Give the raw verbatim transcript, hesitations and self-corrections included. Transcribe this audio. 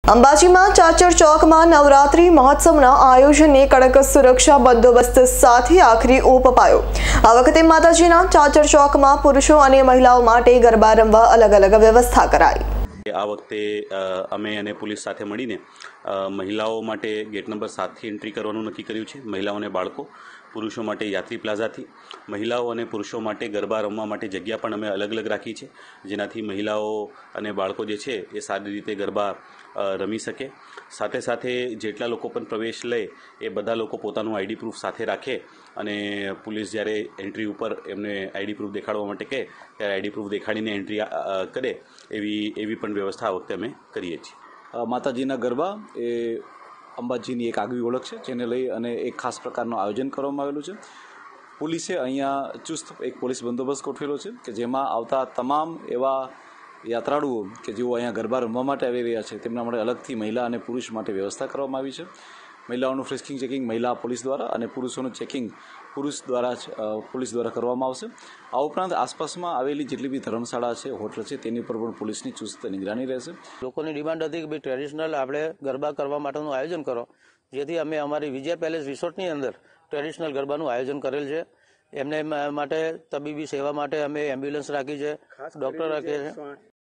અંબાજીમાં ચાચર ચોકમાં નવરાત્રી મહોત્સવના આયોજનને કડક સુરક્ષા બંદોબસ્ત સાથે આખરી ઓપ અપાયો। આ વખતે માતાજીના ચાચર ચોકમાં પુરુષો અને મહિલાઓ માટે ગરબા રમવા અલગ અલગ વ્યવસ્થા કરાઈ। આ વખતે અમે અને પોલીસ સાથે મળીને મહિલાઓ માટે ગેટ નંબર સાતથી એન્ટ્રી કરવાનું નક્કી કર્યું છે। મહિલાઓને બાળકો, પુરુષો માટે યાત્રી પ્લાઝાથી, મહિલાઓ અને પુરુષો માટે ગરબા રમવા માટે જગ્યા પણ અમે અલગ અલગ રાખી છે, જેનાથી મહિલાઓ અને બાળકો જે છે એ સારી રીતે ગરબા રમી શકે। સાથે સાથે જેટલા લોકો પણ પ્રવેશ લે એ બધા લોકો પોતાનું આઈડી પ્રૂફ સાથે રાખે અને પોલીસ જ્યારે એન્ટ્રી ઉપર એમને આઈડી પ્રૂફ દેખાડવા માટે કહે ત્યારે આઈડી પ્રૂફ દેખાડીને એન્ટ્રી કરે એવી એવી પણ વ્યવસ્થા આ વખતે અમે કરીએ છીએ। માતાજીના ગરબા એ અંબાજીની એક આગવી ઓળખ છે, જેને લઈ અને એક ખાસ પ્રકારનું આયોજન કરવામાં આવેલું છે। પોલીસે અહીંયા ચુસ્ત એક પોલીસ બંદોબસ્ત ગોઠવેલો છે કે જેમાં આવતા તમામ એવા યાત્રાળુઓ કે જેઓ અહીંયા ગરબા રમવા માટે આવી રહ્યા છે તેમના માટે અલગથી મહિલા અને પુરુષ માટે વ્યવસ્થા કરવામાં આવી છે। મહિલાઓનું ફ્રિસ્કિંગ ચેકિંગ મહિલા પોલીસ દ્વારા અને પુરુષોનું ચેકિંગ પુરુષ દ્વારા જ પોલીસ દ્વારા કરવામાં આવશે। આ ઉપરાંત આસપાસમાં આવેલી જેટલી બી ધર્મશાળા છે, હોટલ છે, તેની પર પણ પોલીસની ચુસ્ત નિગરાની રહેશે। લોકોની ડિમાન્ડ હતી કે ભાઈ ટ્રેડિશનલ આપણે ગરબા કરવા માટેનું આયોજન કરો, જેથી અમે અમારી વિજય પેલેસ રિસોર્ટની અંદર ટ્રેડિશનલ ગરબાનું આયોજન કરેલ છે। એમને માટે તબીબી સેવા માટે અમે એમ્બ્યુલન્સ રાખી છે, ડૉક્ટર રાખીએ છીએ।